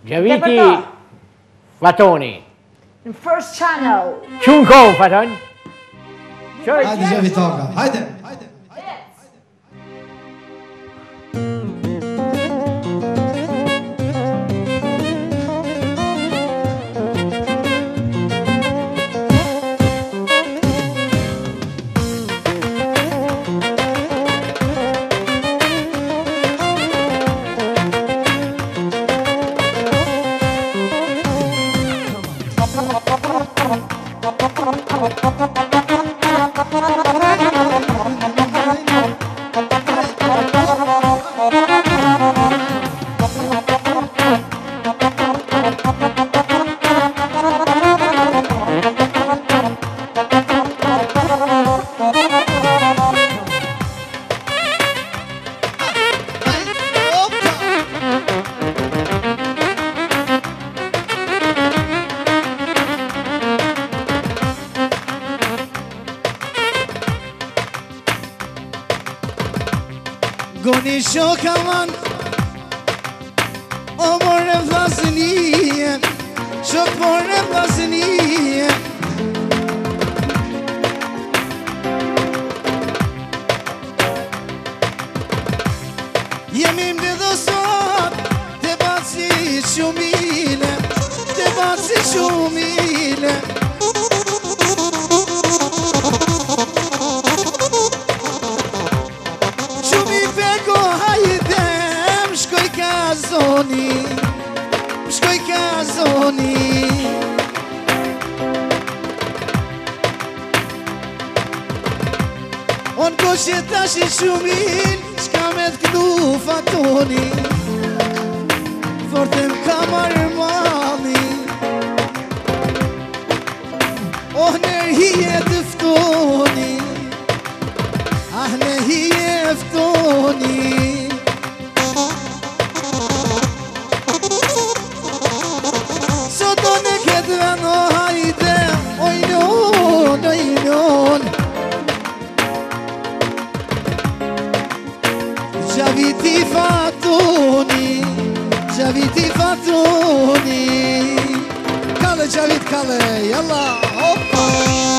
Gjaviti Fatoni. Në First Channel. Qunko Faton. Hajde Gjavitoka, hajde. Goni shokaman O more vlasënije Shok more vlasënije Jemi më dhe sot Te baci shumile Te baci shumile Shkoj ka zoni On koshe tash I shumin Shka me t'knu fatoni Forte m'ka marrë mali Oh ner hije t'ftoni Ah ne hije ftoni Gjaviti Fatoni Gjaviti Fatoni Kalle Gjavit Kalle Jalla hoppa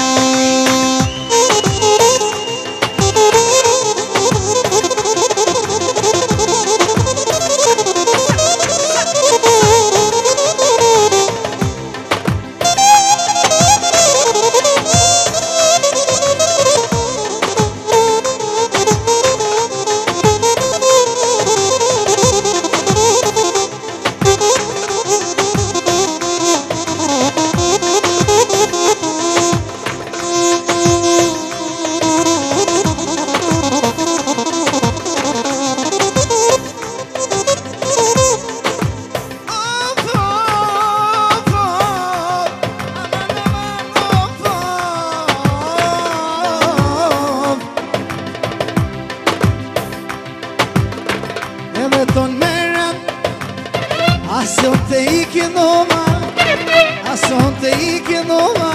Asonte ikinoma Asonte ikinoma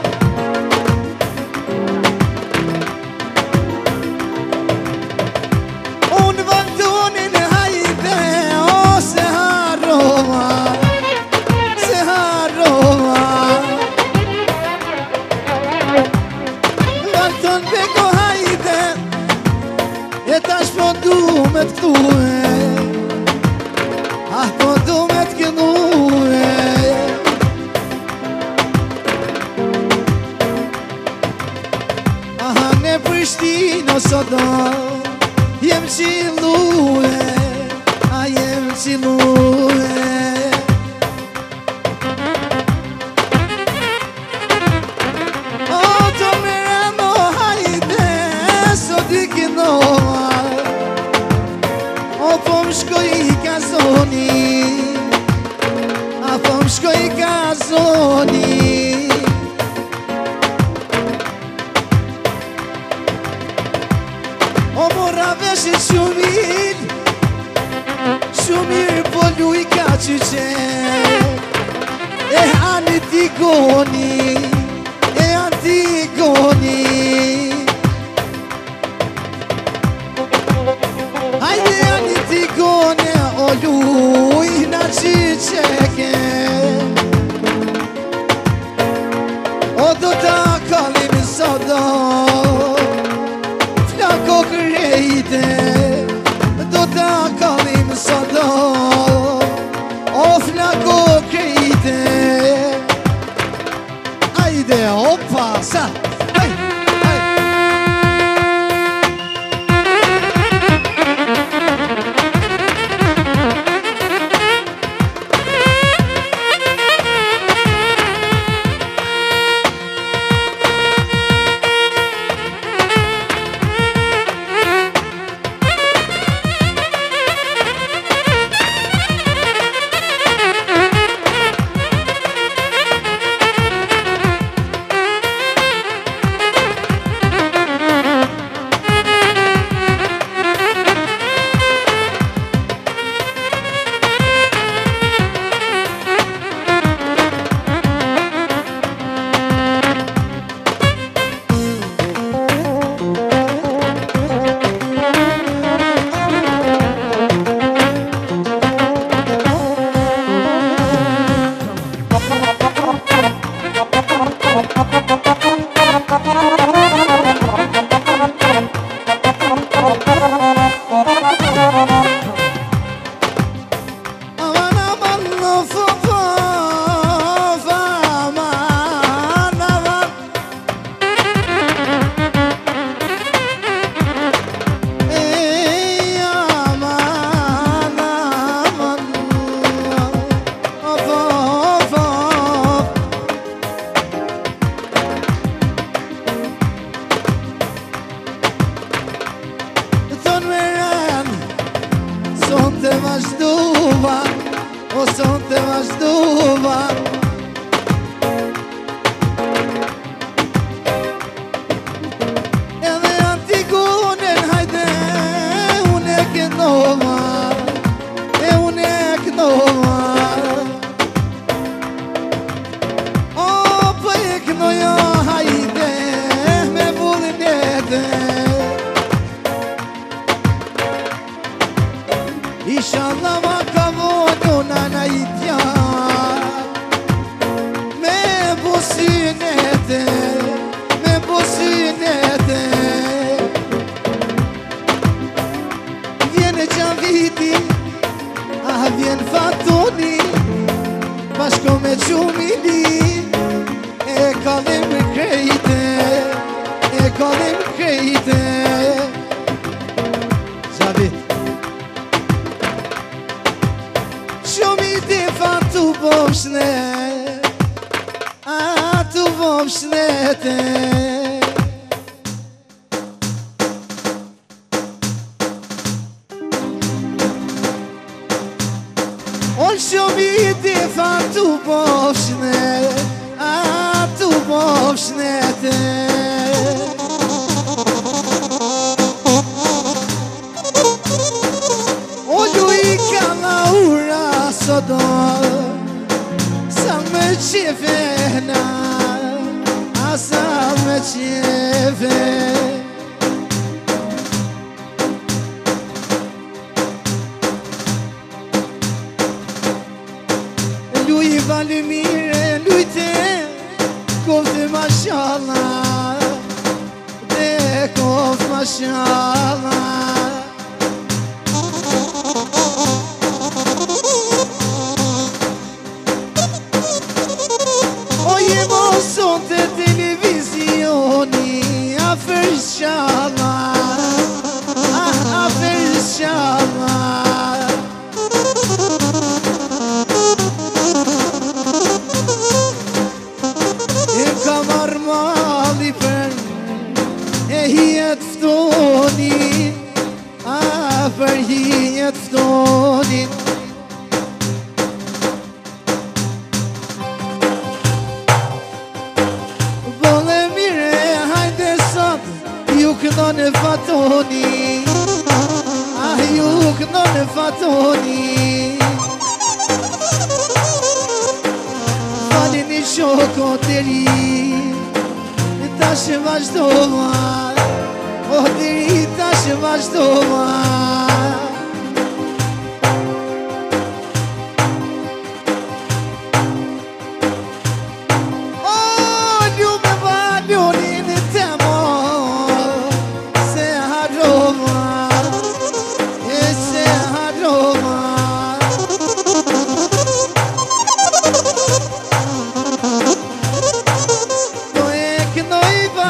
Unë vantonin hajde O se harrova Se harrova Vanton beko hajde E tash po du me t'ktue Ah po du me t'kënue Aha ne Prishtino sodo Jem qilue A jem qilue O të mirano hajde Sot I kinova O po më shkoj I kazoni A po më shkoj I kazoni O mora veshin shumir Shumir po luj ka qyqet E Antigoni E Antigoni Hajde Antigoni O luj na qyqet O do ta kalim sada Flako krejte Do ta kalim sada O flako krejte Ajde, opa, sad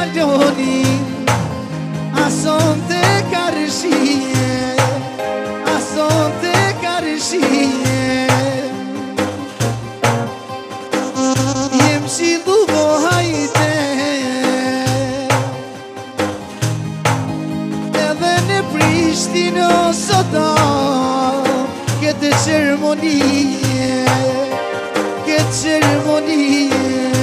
kaloni Ason të karëshie Ason të karëshie Jem qilu vo hajte Edhe në Prishtinë sota Këtë ceremonie Këtë ceremonie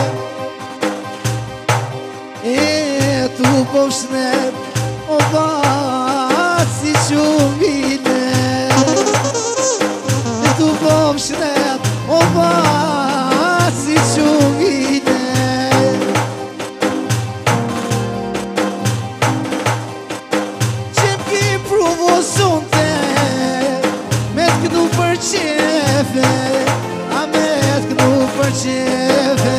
E tu po shnet O bat si qumine E tu po shnet O bat si qumine Qem ki provosonte Me t'knu për qefe A me t'knu për qefe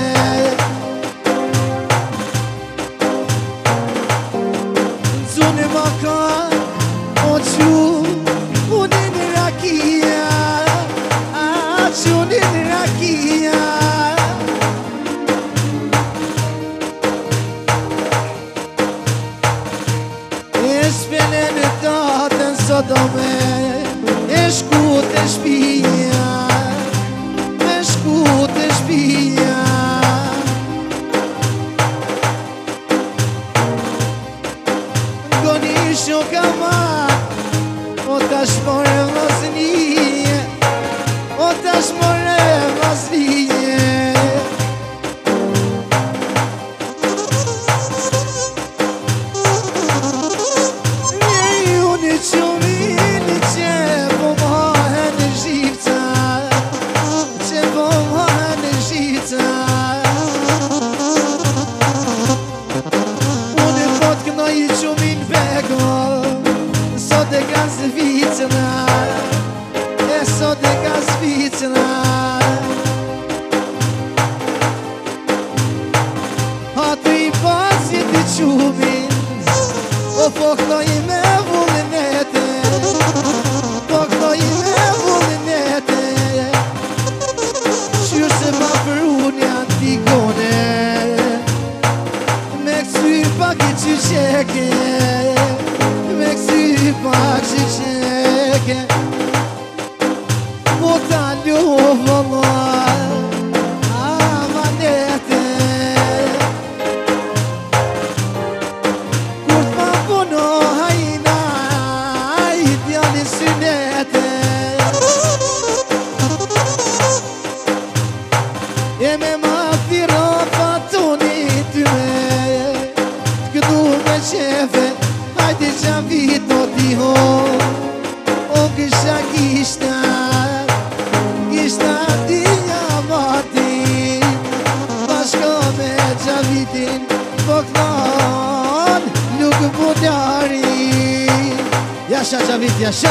Zune ma ka O qu Unin rakia A qunin rakia E shpene në tatën sotome E shku të shpia E shku të shpia Shko kamat O tash more vlasnije O tash more vlasnije Njeri unë qumini që po mahe në Shqipta Që po mahe në Shqipta Unë po t'knoj qumin bego Sot e ka zvicëna E sot e ka zvicëna Ato i pasit i qumin O po knoj me vullinete Po knoj me vullinete Qyrë se ma për unë janë tikone Me kësyr pak i qyqeke Me kësyr pak i qyqeke Po ta luvë Allah Amanete Kur t'ma puno hajna I djali synete E me ma thira patoni ty me T'këdu me qefe Hajde qa vit o t'i ho O kësha kishta Kishta t'i amati Bashko me qa vitin Po këthon Lukë budari Jasha qa vit, jasha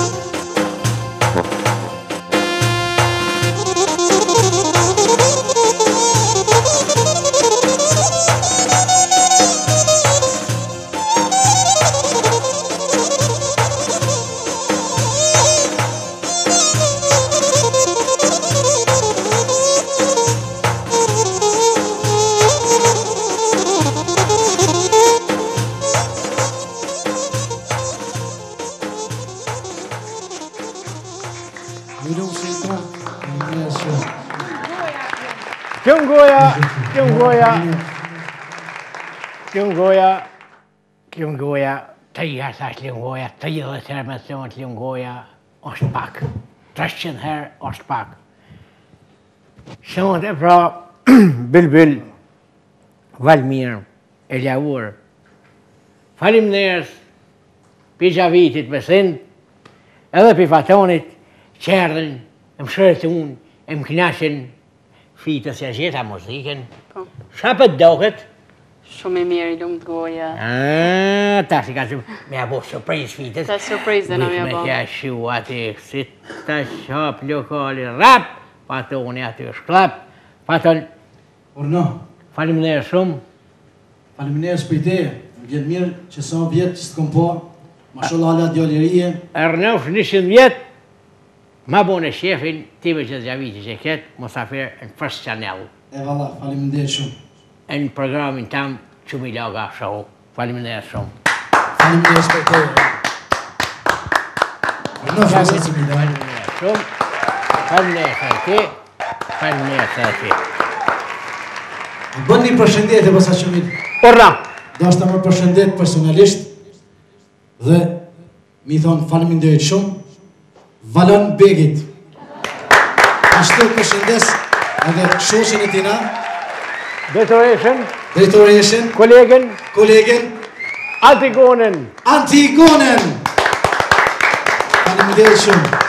Ljungoja, tëja thash Ljungoja, 30 herë me thonë Ljungoja, është pak. 300 herë është pak. Shonët e pra, Bilbil, Valmir, Eljaur, faleminderit pi Xhavitit Besin, edhe pi Fatonit, që erdhen, më shërtun, më knaqen, fitës ja gjeta muzikën. Qa për doket? Shumë i mirë, i lumë të goja. Ta si ka shumë, me abo surprise fitës. Ta surprise dhe në me abo. Me kja shu ati, si ta shop lokali, rap, Fatoni aty shklap, Faton, Urno, faleminderit shumë. faleminderit për teje. Më vjen mirë që sa vjetë që s'kom po, mashallah ala djallerie. Ernof 100 vjetë, ma bone shefin, time që Xhaviti që ketë, mosafir në First Channel. E valla, faleminderit shumë. Në programin tam Shumë i laga show. Faleminderit shumë. Faleminderit për te. Në fërsa që mi da. Faleminderit shumë. Faleminderit e ti. Faleminderit e ti. Bën një përshëndetje posa që mi. Urra! Do është të më përshëndet personalisht dhe mi thonë faleminderit shumë Valon Begit. Ashtu përshëndes edhe shoqen e tina, drejtoreshin, kolegen, Antigonen. Faleminderit shumë.